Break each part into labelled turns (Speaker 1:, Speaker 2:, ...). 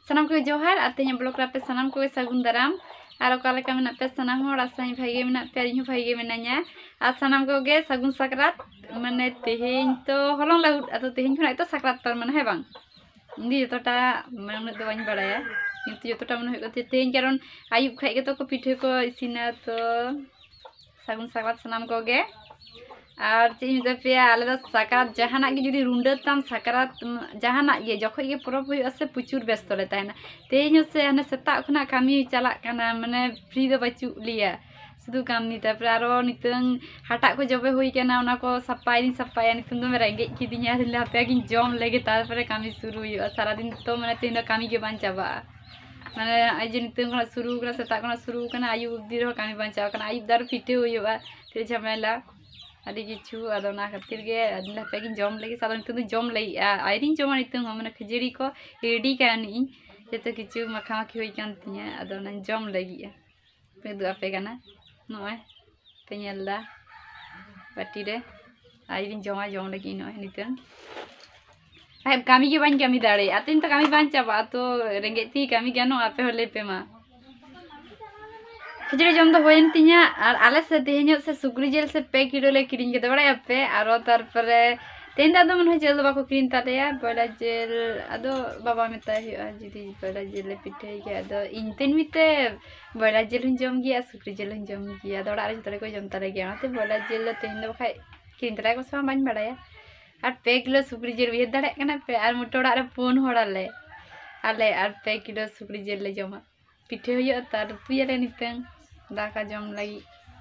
Speaker 1: सानाम को जोहार आते ब्लॉग पे सानाम को सागुन दाराम और ओकालेका मेना पे सानाम होड़ आसाई भागे मेना पे इनु भागे मेनाया आ सानाम को गे सागुन साकरात माने तेहेन तो हलंग लाउड आतो तेहेन खना तो साकरात तर माने है बांग इंदी जतोटा माने तो बाñ बाड़ाया किंतु जतोटा मन होय तेहेन कारण आयुब खाइ के तो को पिठे को इसिना तो सागुन साकरात सानाम को गे और चीज पे आले साकरात जहाना के जुदी रुंडताम साकरात जहाना ये जखो ये परब हुई से प्रचुर व्यस्त ले तहना तेज से हने सेता खना कामी चला काना माने फ्री दो बचु लिया सुदु कामी तापर आरो नितंग हाटा को जबे हुई केना ओना को सफाई नितंग दो रेंगे किदिnya दिला पे कि जम लेगे तापर कामी शुरू हुई सारा दिन तो माने तेन कामी के बान चाबा माने आज नितंग खना शुरू कना सेता खना शुरू कना आयु दिरो कामी बान चाबा कना आयु दार पिटे हुई ते झमेला अभी किचु अदना खातिर गे अदला पेकिन जम लगी सादन तो जम लगी आइरिन जम नितंग माने खजरी को रेडी कानी जते किचु मखा मखी होई कान तिया अदना जम लगी पे दु आपे गाना नोय पेनेला बाटी रे आइरिन जम लगी नोय नितंग आई कामी के बान कामी दाड़े आतिन तो कामी बान चाबा तो रेंगेती कामी गानो आपे होले पे मा खिचड़ी जम तो होइन तिया और आले से तेहेन से सुक्री जेल से 2 किलो ले किरिन के बड़ा पे और तारपरे तेन दादो मन जेल बाको किरिन तालेया बड़ा जेल अदो बाबा मेता हुआ जुदी बड़ा जेल पिठे के अदो इन तेन मिते बड़ा जेल जम गया सुक्री जेल जम गया दौड़ा रे जतरे को जम ताले गया ते बड़ा जेल तेन दो खाय किरिन ताले को समा बाñ बड़ाया और 2 किलो सुक्री जेल ये दाड़े कना पे और मोटोड़ा रे 4 होड़ाले आले और 2 किलो सुक्री जेल ले जमा पिठे हुआ तार तुयारे नितंग दाका जम लगी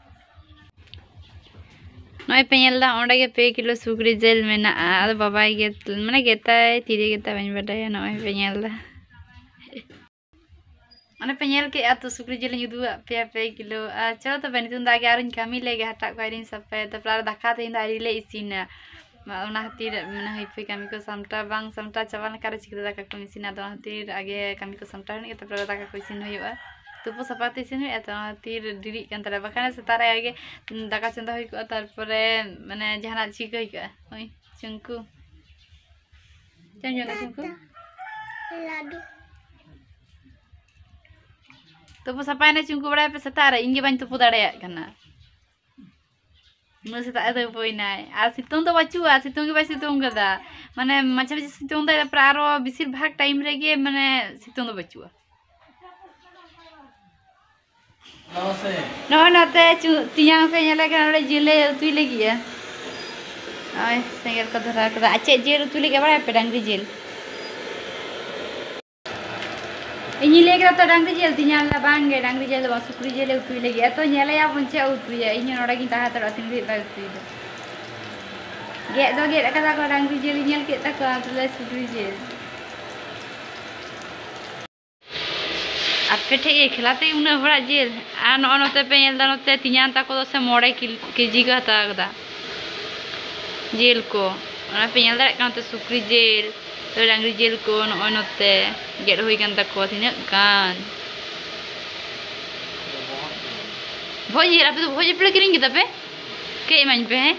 Speaker 1: नय पेनेला ओंडे के 2 किलो सुक्री जेल मेना आ बाबाई गे माने गेताय तिरे गेता बाñ बडाया नय पेनेला माने पेनेल के आ तो सुक्री जेल युदु पे 2 किलो आ चलो तो बनी तुम दागे आरुन कामी लेगे हटा को आरिन सपे तो प्रार दाका ते दारी ले इसिना ओना हतीर माने हई पे कामी को समटा बांग समटा चावल करे चिक दाका को इसिना दो हतीर आगे कामी को समटा हनी तो प्रार दाका को इसिन होइबा तुपो सपाते इसिन हुई तो तीर डिरी कान तले बखाने सेतारे आगे दाका चंदा हुई को तारपरे माने जहाना चिक हुई का ओई चंकु चंकु लाडू तुपो सपाने चंकु बड़ा पे सेतारे इंगे बाñ तुपो दाड़े कना न सेता दो पोइनाय आ सितुंग तो बचुआ सितुंग के बाय सितुंग कदा माने माछा बिस सितुंग दा प्रारो बिसिर भाग टाइम रेगे माने सितुंग दो बचुआ no nate tiang pe nyala kan ole jile utui lagi ya ay sengel ko dhara kada ache jil utui lagi bada pe dangri jil ini lagi to dangri jil tiang la bange dangri jil ba sukri jil utui lagi to nyala ya punche utui ya ini noda ki taha to atin ri ba utui ge kada ko dangri jil nyal ke ta ko atule sukri jil आपे ठेके खिलाते उन हड़ा jail आ नोते पे नोते Tian ताको से 9 KG का हता jail को पे दाते सुक्री जेल तो डांगरी जेल को नोते गेट हुई कान ताको तिना गान भोजी आपे तो भोजी पे किरिंग गिता पे के इमाñ पे है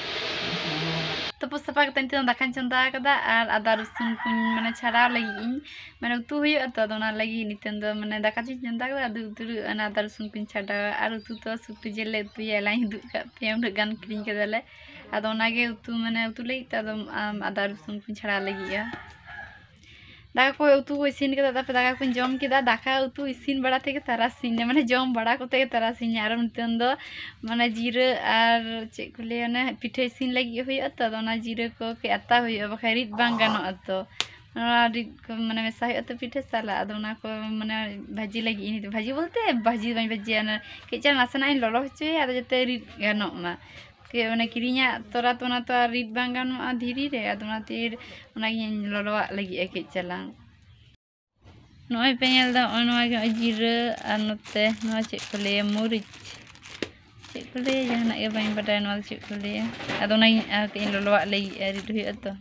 Speaker 1: तो सफा कते नित दाका चंदा कदा और आदा रसुन कुन माने छाड़ा लगी माने उतु हुई तो दोना लगी नितन दो माने दाका चंदा कदा उतु आदा रसुन कुन छाड़ा और उतु तो सुक्ति जेल उतु लाई दु का पे उन गान क्रीन कदाले आदो ओनागे उतु माने उतु लई त आदा रसुन कुन छाड़ा लगी दाका को उतु को इसिन कदा तापर दाका को जम केदा दाका उतु इसिन बड़ा थे तारासिन माने जम बड़ा कोते तारासिन और नितन दो माने जीरा और चे को ले ना पिठे इसिन लगी हुई तो दोना जीरा को के आता हुई बखा रिद बांग गानो तो रिद को माने मेसा हुई तो पिठे साला दोना को माने भाजी लगी इन भाजी बोलते भाजी बाñ भाजी ना के चा नासना इन ललो होचे आदो जते रिद गानो मा के माने किरिया तोरा तो ना तो रिद बांग गानो धीरी रे आदोना तीर ओना ललो लगी के चलांग नोय पेनेल दा ओनवा के जीरा और नते नो चे को ले मुरिच चे को ले जहाना के बाñ बटाय नो चे को ले आदो ना के ललो लगी रिद हुई तो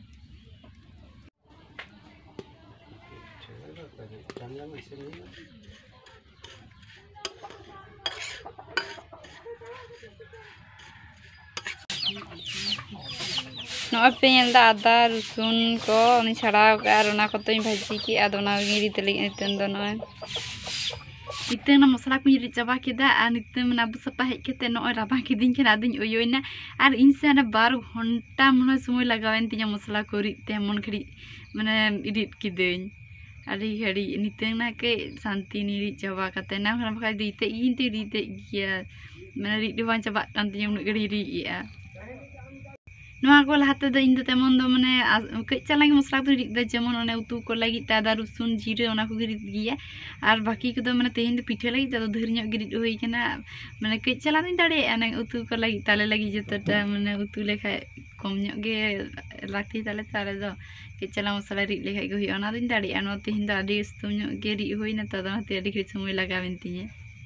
Speaker 1: नॉय पे येलदा आदा रसुन को उनी छड़ाव का और उना को तो भाजी की आदो ना गिरी तले नितन दो नॉय नितन ना मसाला को गिरी चाबा केदा आ नितन मना बुसपा हेज केते नॉय राबा किदिन के आदिन ओयोइना और इंसान 12 घंटा मन समय लगावेन तिया मसाला को रिते मन खड़ी माने इडिट किदेन अड़ी घड़ी नितन ना के शांति निरी चाबा कते ना खरा बखा दीते इन ते दीते गिया माने रिदि बां चाबा कान तिया उन घड़ी रिया नोआ को लहाते दो इन दो तेमन दो माने कई चलांगे मसला तो रिद जेमन ओने उतु को लगी आदा रसुन जीरे ओना को गिरिद गिया और बाकी को दो माने तेहिन दो पिठे लगी तो धर ᱧᱚᱜ गिरिद होई कना माने कई चला दिन दाड़े अने उतु को लगी ताले लगी जतटा माने उतु लेखा कम ᱧᱚᱜ गे लाती ताले ताले दो कई चला मसला रिद लेखा गो होई ओना दिन दाड़े अनो तेहिन दो आडी स्तु ᱧᱚᱜ गे रिद होई ना तो ते आडी घड़ी समय लगावेन तिñe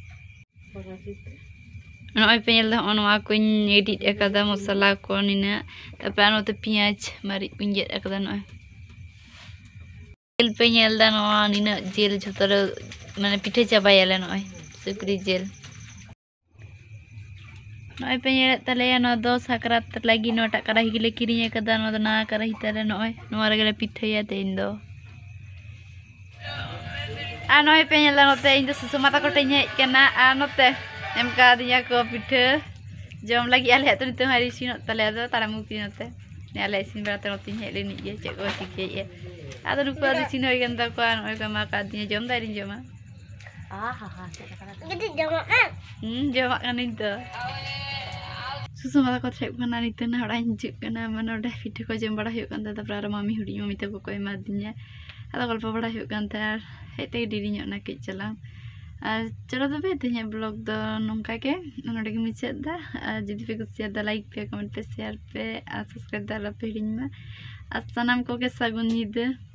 Speaker 1: नॉय पे येल दा ओनवा कुन एडिट एकदा मसाला को निना तापर नोते पियाज मारी पिंजेट एकदा नॉय जेल पे येल दा नोआ निना जेल झतर माने पिठे चाबायाले नॉय सुक्री जेल नॉय पे येल तले नो दो साकरात लगी नोटा कराही गिले किरिñ एकदा नो ना कराही तले नॉय नोआ रेगले पिठेया तेन दो आ नॉय पे येल दा नोते इन दो सुसुमाता को टेñ हेज केना आ नोते एम का दिया को पिठे जम लगी आले तो निते मारी सिन तले दो तारा मुक्ति नते ने आले सिन बराते नोती हेले नि जे चे को सिके ए आदो रुको दि सिन होय गंदा को नय को मा का दिया जम दारिन जमा आ हा हा गदि जमा जमा कनिन तो सुसुमा को थेक बना निते ना हड़ा हिजु कना मन ओडे पिठे को जम बड़ा होय कंदा तापर मामी हुडी मम्मी ते को एमा दिया आदो गल्प बड़ा होय कंता हेते डिरी ᱧᱚᱜ ना के चला चलो तबे तेज ब्लॉग दो नौका के नोडे के मुचाद दा जुदी पे कुसिया लाइक पे कमेंट पे शेयर पे सब्सक्राइब दा पे हिड़िñ मा सानाम को के सागुन ᱧᱤᱫᱟᱹ।